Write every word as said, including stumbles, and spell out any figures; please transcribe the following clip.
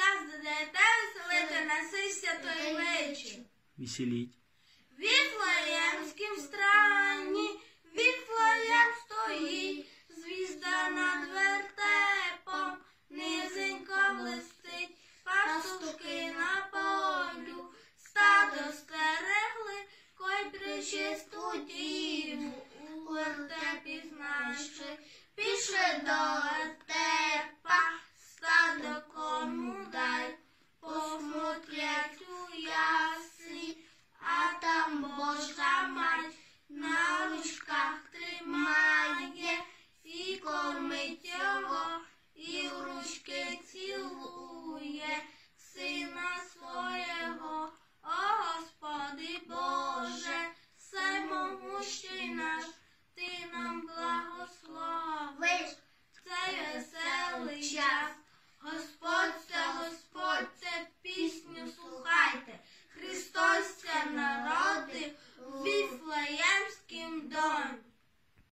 час до дітей веселити на сей святої вечір. Веселіть. В Віфлеємськім страні, Віфлеєм стоїть, звізда над вертепом, низенько блистить, пастухи на полю, стадо стерегли, кой пречисту діву у вертепі знайшли, пішли до вертепа, стадо кому дай, посмотрять у яслі, а там Божа мать на ручках тримає, і кормить його, і в ручки цілує сина свого. О, Господи Боже, всемогущий наш, Ти нам благословиш цей веселий час. Господь це, Господь це, пісню слухайте, Христос це народив в Віфлеємськім домі.